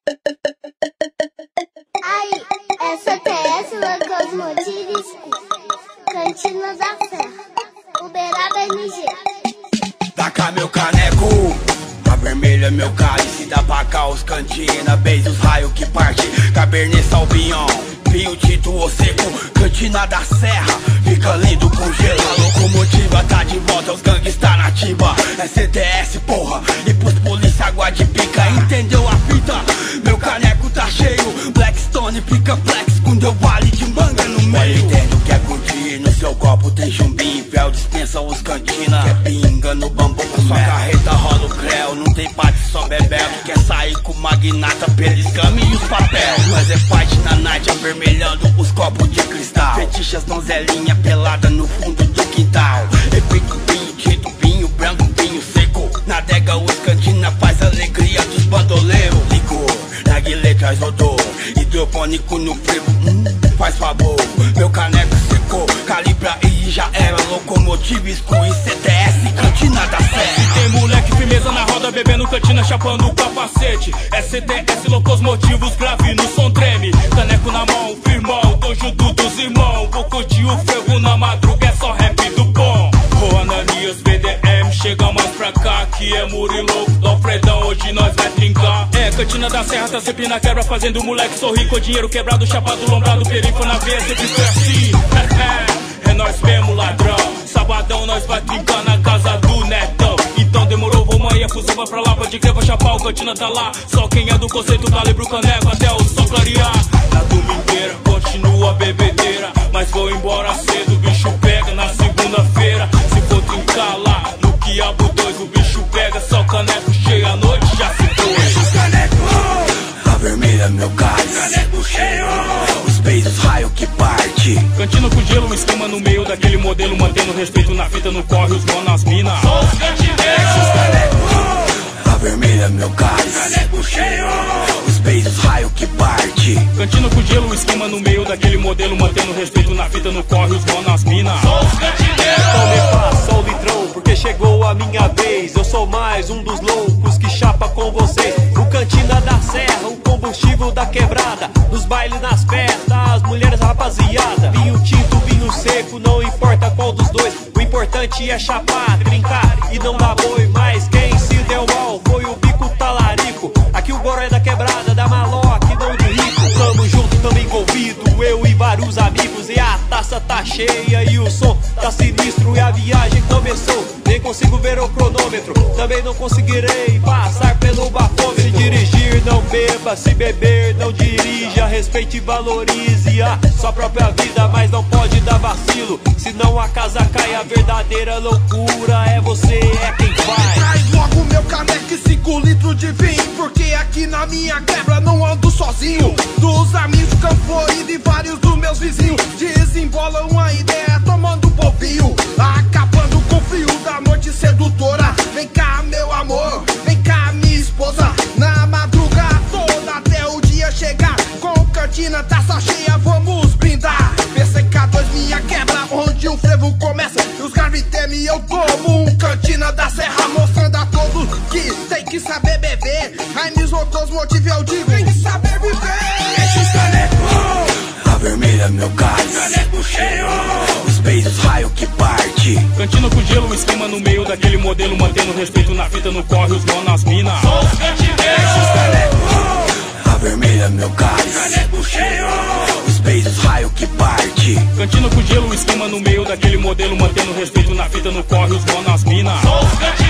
Aí, essa TS Locomotives, Cantina da Serra, Uberaba NG. Taca meu caneco, a vermelha meu cálice, dá pra cá os cantina, beijos, raio que parte, Cabernet Sauvignon, vinho tinto ou seco, Cantina da Serra, fica lindo com gelo. A locomotiva tá de volta, os gangues tá nativa, é CTS porra, e pros polícia água de pica, entendeu a fita? Meu caneco tá cheio, Blackstone pica flex, com deu vale de manga no meio. Entendo que é curtir, no seu copo tem chumbinho, Fel dispensa os cantina, quer pinga no bambu, com sua carreta rola o creu, não tem pate só bebel, quer sair com magnata, peliscame e os papel. Nós é fight na night, avermelhando os copos de cristal, fetichas donzelinha pelada no fundo do quintal, efeito vinho tinto, vinho branco, vinho seco, na adega os cantina faz alegria dos bandoleiros. Licor, narguilé traz odor, hidropônico no frevo, faz favor. Meu caneco secou, calibra e já era. Locomotiva escuro e CTS, Cantina da Serra. Tem moleque firmeza na roda, bebendo cantina, chapando o capacete. É CTS, loucos motivos, grave no som treme. Caneco na mão, firmão, tô junto dos irmãos. Vou curtir o ferro na madruga, é só rap do bom. Ô Ananias, VDM, chega mais pra cá, que é Murilo, Dom Fredão, hoje nós vai trincar. É, Cantina da Serra tá sempre na quebra, fazendo o moleque sorrir, com dinheiro quebrado, chapado, lombrado, perifa na veia, sempre foi assim. É nós mesmo, ladrão. Sabadão nós vai trincar na casa do Netão. Então demorou, vou manhã, fuzava pra lá, pode crer, vai chapar, o Cantina tá lá. Só quem é do conceito, calibre o caneco até o sol clarear. Na domingueira, continua a bebedeira, mas vou embora cedo, o bicho pega na segunda-feira. Se for trincar lá, no Quiabo 2, o bicho pega, só caneco cheio, a noite já se foi. Caneco, a vermelha meu cálice, caneco cheio, os beijos, raio que parte. Cantina com gelo, um esquema no meio daquele modelo, mantendo respeito na fita, no corre, os mão nas minas. Sou os cantineiros, caneco, a vermelha meu cálice, caneco cheio, os beijos, raio que parte. Cantina com gelo, um esquema no meio daquele modelo, mantendo respeito na fita, no corre, os mão nas minas. Sou os cantineiros. Então me passa o litrão, porque chegou a minha vez. Eu sou mais um dos loucos que chapa com vocês. O Cantina da Serra, o combustível da quebrada, nos bailes, nas festas, as mulheres, a rapaziada. Vinho tinto, vinho seco, não importa qual dos dois, o importante é chapar, trincar e não dar boi. Mas quem se deu mal foi o bico talarico. Aqui o goró é da quebrada, da maloca e não do rico. Tamo junto, tamo envolvido, eu e vários amigos. E a taça tá cheia e o som tá sinistro. E a viagem começou, nem consigo ver o cronômetro. Também não conseguirei passar pelo bafômetro. Se dirigir, não beba, se beber, não dirija. Respeite e valorize a sua própria vida, mas não pode dar vacilo, senão a casa cai. A verdadeira loucura é você, é quem vai. Traz logo meu caneco e 5 litros de vinho, porque aqui na minha quebra não ando sozinho. Dos amigos campoídos e vários dos meus vizinhos desembolam uma ideia tomando polvinho, acabando com o fio da noite sedutora. Vem cá meu amor, vem cá minha esposa, na madrugada toda até o dia chegar. Com Cantina, taça cheia, vamos brindar. PCK2 minha quebra, onde o frevo começa e os garve temem, eu tomo um Cantina da Serra, mostrando a todos que tem que saber beber. Aí me outros motivos eu digo, tem que saber viver. Esses caneco, a vermelha meu cálice, caneco cheio, os beijos, raio que parte. Cantina com gelo, um esquema no meio daquele modelo, mantendo respeito na fita, no corre, os mão nas minas. Sou os cantineiros, caneco, a vermelha meu cálice, caneco cheio, os beijos, raio que parte. Cantina com gelo, um esquema no meio daquele modelo, mantendo respeito na fita, no corre, os mão nas minas. Sou os cantineiros.